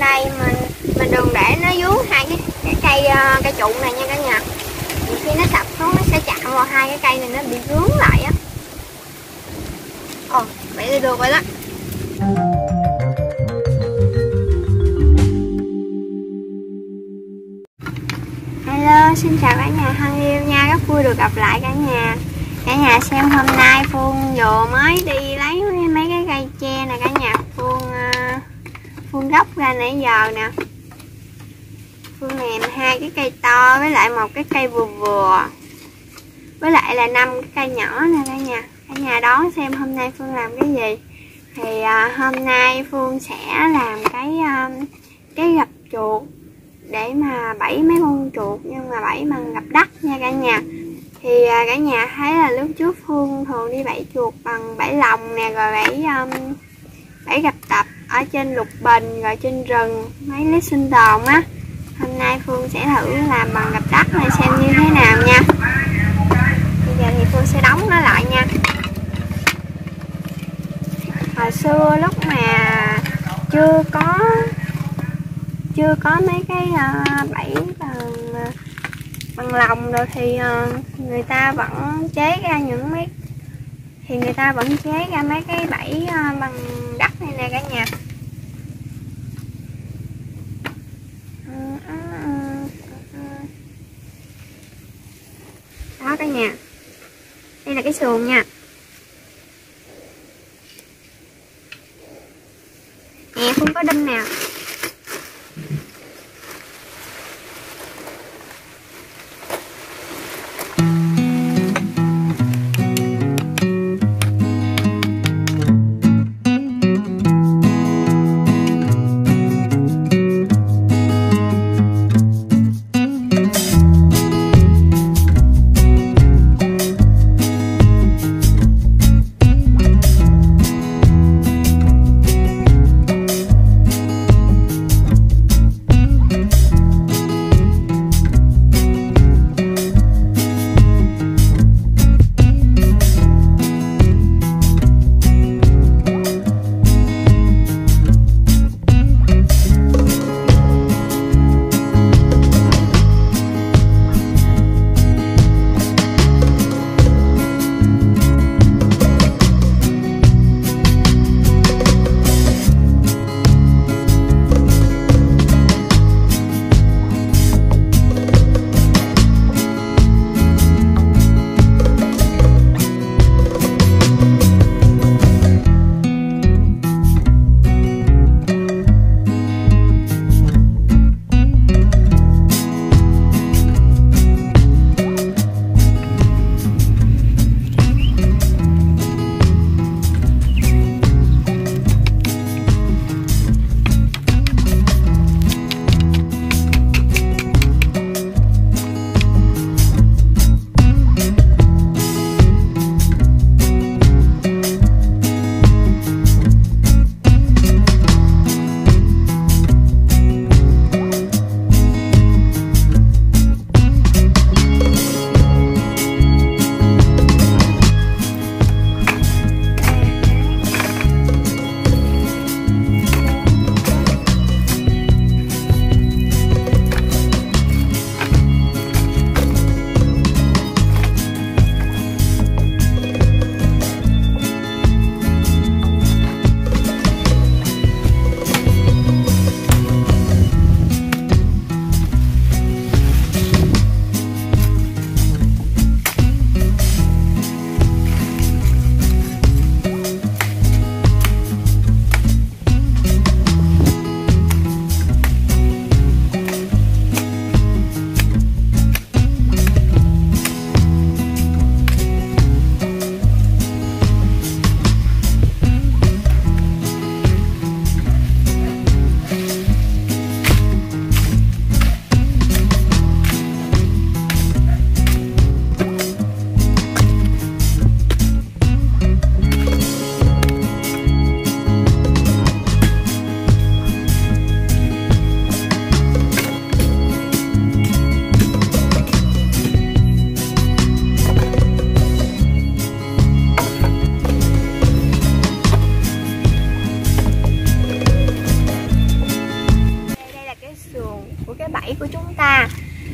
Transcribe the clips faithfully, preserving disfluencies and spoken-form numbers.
cây mình mình đừng để nó vướng hai cái, cái cây cây trụ này nha cả nhà. Vì khi nó sập xuống nó sẽ chạm vào hai cái cây này, nó bị vướng lại á. Ồ, vậy thì được rồi đó. Hello, xin chào cả nhà thân yêu nha, rất vui được gặp lại cả nhà. Cả nhà xem hôm nay Phương vừa mới đi lấy mấy cái cây tre nè cả nhà. Phương uh, Phương gốc ra nãy giờ nè. Phương nèm hai cái cây to với lại một cái cây vừa vừa, với lại là năm cái cây nhỏ nè cả nhà. Cả nhà đón xem hôm nay Phương làm cái gì. Thì uh, hôm nay Phương sẽ làm cái uh, cái gập chuột để mà bẫy mấy con chuột, nhưng mà bẫy bằng gập đất nha cả nhà. Thì uh, cả nhà thấy là lúc trước Phương thường đi bẫy chuột bằng bẫy lồng nè, rồi bẫy um, bẫy gập tập ở trên lục bình, rồi trên rừng, mấy lít sinh tồn á. Hôm nay Phương sẽ thử làm bằng gập đất này xem như thế nào nha. Bây giờ thì Phương sẽ đóng nó lại nha. Hồi xưa lúc mà chưa có chưa có mấy cái uh, bẫy bằng bằng lồng rồi thì uh, người ta vẫn chế ra những mấy thì người ta vẫn chế ra mấy cái bẫy uh, bằng đất này nè cả nhà. Đó cả nhà, đây là cái sườn nha. Nè, không có đinh nào.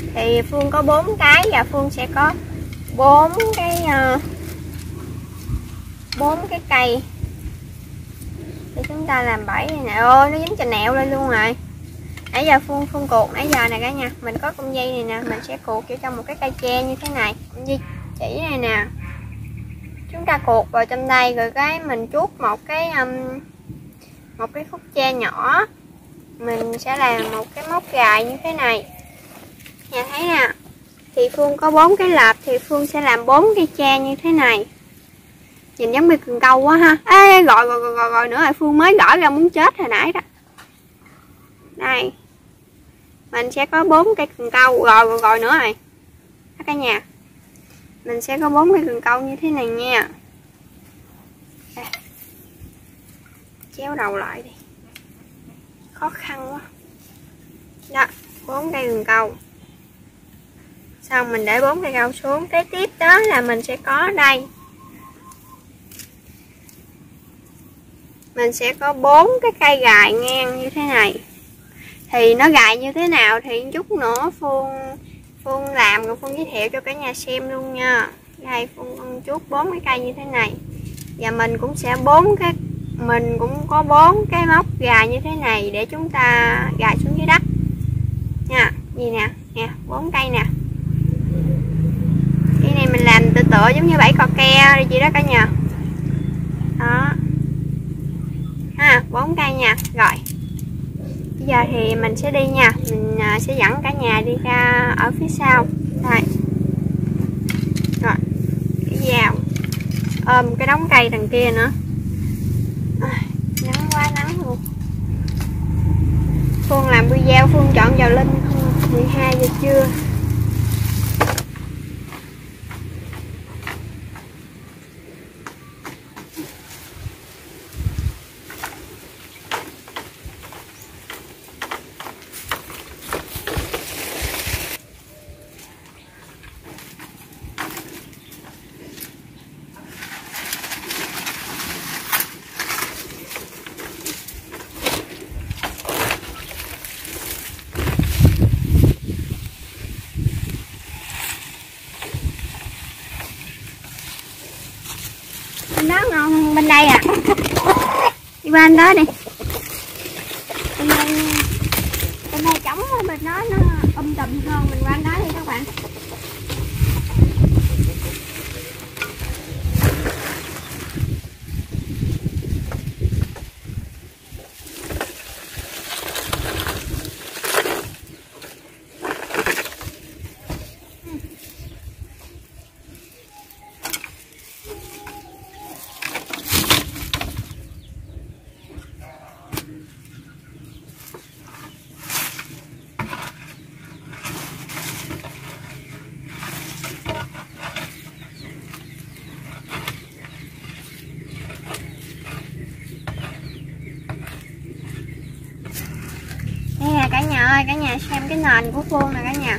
Thì Phương có bốn cái và Phương sẽ có bốn cái bốn uh, cái cây để chúng ta làm bẫy này nè. Ôi nó dính chà nẹo lên luôn rồi. Nãy giờ Phương Phương cuột nãy giờ này cả nhà, mình có con dây này nè, mình sẽ cuột vô trong một cái cây tre như thế này, con dây chỉ này nè, chúng ta cuột vào trong đây rồi cái mình chuốt một cái um, một cái khúc tre nhỏ, mình sẽ làm một cái móc gài như thế này. Nhà thấy nè, thì Phương có bốn cái lợp thì Phương sẽ làm bốn cây tre như thế này. Nhìn giống như cần câu quá ha. Ê, gọi gọi gọi gọi, gọi nữa rồi, Phương mới gõ ra muốn chết hồi nãy đó. Đây, mình sẽ có bốn cây cần câu, gọi gọi gọi nữa rồi cả nhà. Mình sẽ có bốn cây cần câu như thế này nha. Đây. Chéo đầu lại đi, khó khăn quá. Đó, bốn cây cần câu. Xong mình để bốn cây câu xuống. Cái tiếp đó là mình sẽ có đây, mình sẽ có bốn cái cây gài ngang như thế này. Thì nó gài như thế nào thì chút nữa Phương Phương làm rồi Phương giới thiệu cho cả nhà xem luôn nha. Đây Phương chút bốn cái cây như thế này. Và mình cũng sẽ bốn cái mình cũng có bốn cái móc gài như thế này để chúng ta gài xuống dưới đất nha. Gì nè, nè, bốn cây nè. Cái này mình làm tự tựa giống như bẫy cò ke đi chị đó cả nhà. Đó. Ha, bốn cây nha. Rồi. Bây giờ thì mình sẽ đi nha. Mình sẽ dẫn cả nhà đi ra ở phía sau. Đây. Rồi. Cái dao ôm cái đống cây đằng kia nữa. À, nắng quá nắng luôn. Phương làm video Phương chọn vào Linh mười hai giờ trưa. Đó ngon bên đây à. Đi qua anh đó đi. Bên đây, bên đây trống, bên đó nó um tùm hơn. Mình qua anh đó đi các bạn. Đây nè cả nhà ơi, cả nhà xem cái nền của Phương nè cả nhà.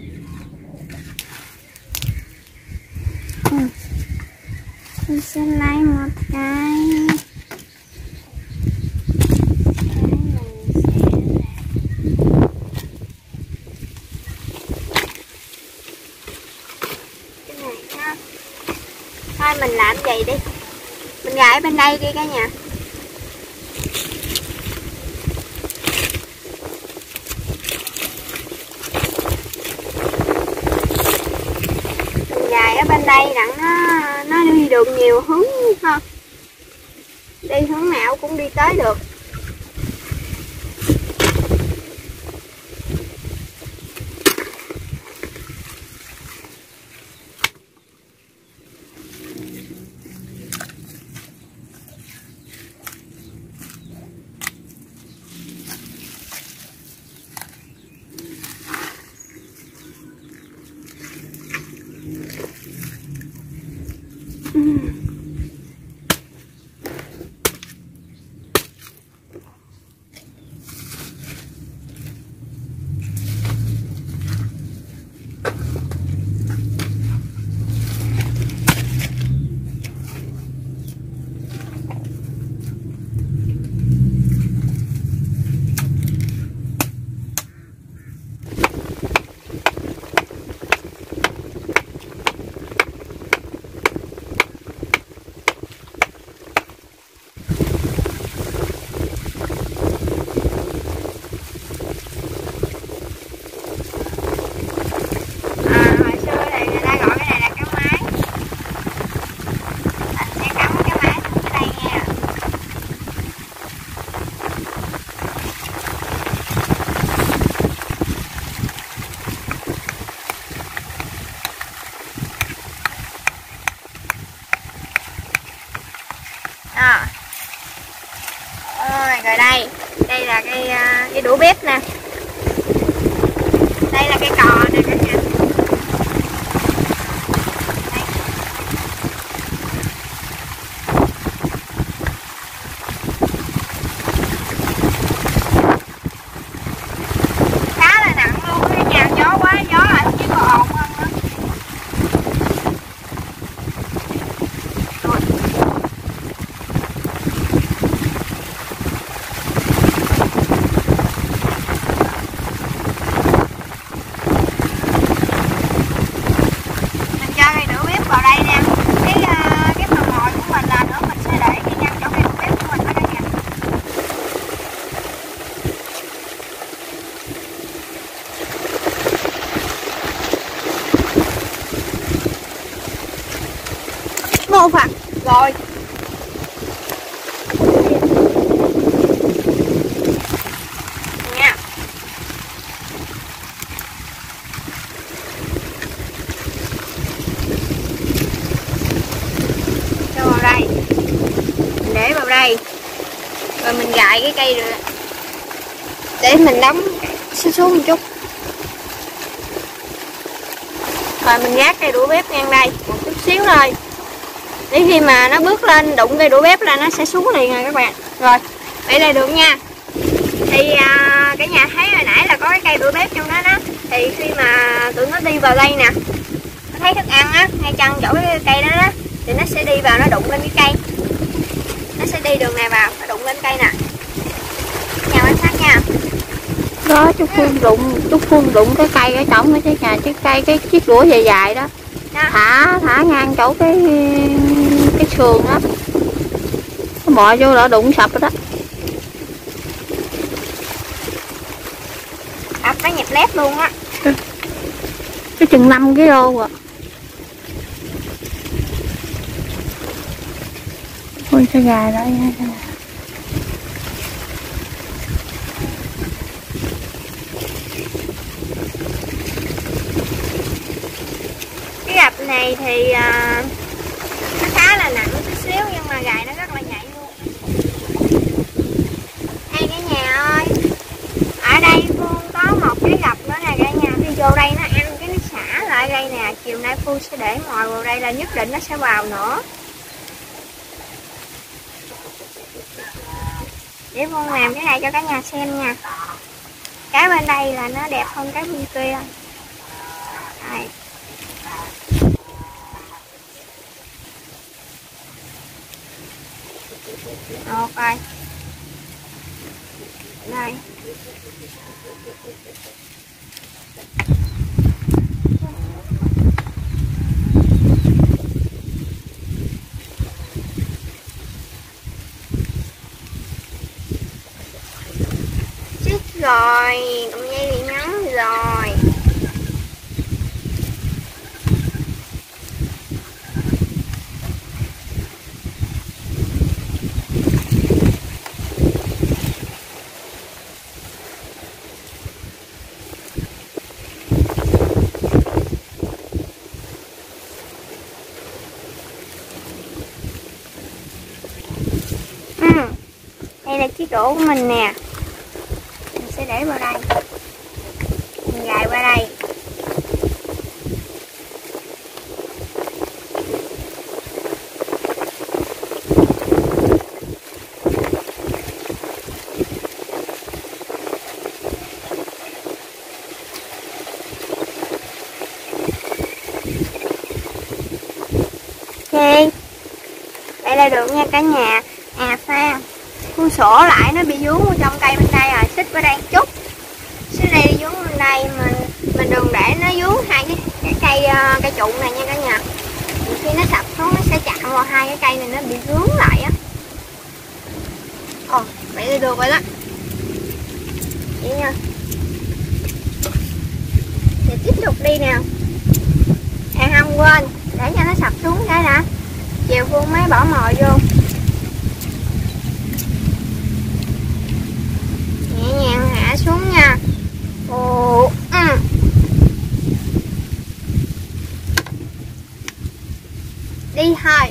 Ừ. Mình sẽ lấy một cái. Cái này ha. Thôi mình làm vậy đi. Mình gài ở bên đây đi cả nhà. Ở bên đây đặng nó nó đi được nhiều hướng ha, đi hướng nào cũng đi tới được. cái đũa bếp nè. Đây là cây cò nè cả nhà. Khá là nặng luôn cả nhà, gió quá, gió là không biết có ồn không nữa. Mô Phật rồi nha. Cho vào đây, mình để vào đây rồi mình gài cái cây rồi để mình đóng xuống một chút, rồi mình gác cây đũa bếp ngang đây một chút xíu thôi. Để khi mà nó bước lên đụng cây đũa bếp là nó sẽ xuống liền rồi các bạn. Rồi, vậy là được nha. Thì à, cả nhà thấy hồi nãy là có cái cây đũa bếp trong đó đó. Thì khi mà tụi nó đi vào đây nè, nó thấy thức ăn á, ngay chân chỗ cái cây đó đó, thì nó sẽ đi vào, nó đụng lên cái cây. Nó sẽ đi đường này vào, nó đụng lên cây nè. Nhà quan sát nha. Đó, chú Phương đụng, chú Phương đụng cái cây ở trong cái nhà, cái cây, cái chiếc đũa dài dài đó. Đó. thả thả ngang chỗ cái cái sườn đó, nó bò vô là đụng sập rồi đó. Đập nó nhẹp lép luôn á. Ừ. Cái chừng năm ký lô à. Ôi cái gà đó nha. Cái gạch này thì uh, nó khá là nặng chút xíu nhưng mà gài nó rất là nhạy luôn. Đây cả nhà ơi, ở đây Phương có một cái gập nữa nè cả nhà. Khi vô đây nó ăn cái nó xả lại đây nè. Chiều nay Phương sẽ để ngồi vào đây là nhất định nó sẽ vào nữa. Để Phương làm cái này cho cả nhà xem nha. Cái bên đây là nó đẹp hơn cái bên kia. Đây. Ok. Đây. Chích rồi, cọng dây bị ngắn rồi. Đây là chiếc đũa của mình nè. Mình sẽ để vào đây. Mình gài qua đây. Ok. Đây là được nha cả nhà. À pha Phương sổ lại nó bị vướng ở trong cây bên đây rồi, xích vào đây một chút, xích đây vướng bên đây, mình mình đừng để nó vướng hai cái, cái cây cây trụ này nha cả nhà. Khi nó sập xuống nó sẽ chạm vào hai cái cây này, nó bị vướng lại á. Ồ, vậy là được rồi đó. Vậy nha. Thì tiếp tục đi nè. À không quên, để cho nó sập xuống cái đã. Chiều Phương mới bỏ mồi vô. Nhẹ nhàng hạ xuống nha. Ồ, ừ. Đi thôi.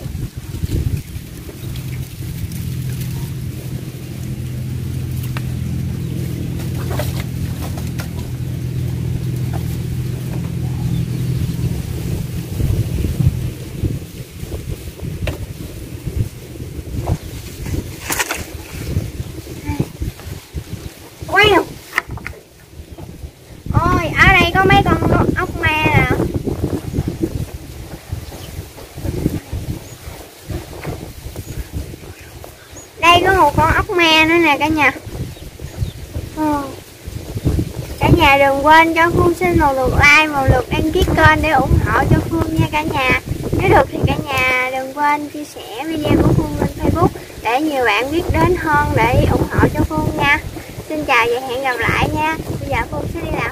Ôi, ôi ở đây có mấy con ốc me nè. Đây có một con ốc me nữa nè cả nhà. ừ. Cả nhà đừng quên cho Phương xin một lượt like, một lượt đăng ký kênh để ủng hộ cho Phương nha cả nhà. Nếu được thì cả nhà đừng quên chia sẻ video của Phương lên Facebook để nhiều bạn biết đến hơn để ủng hộ cho Phương nha. Xin chào và hẹn gặp lại nha. Bây giờ Phương sẽ đi làm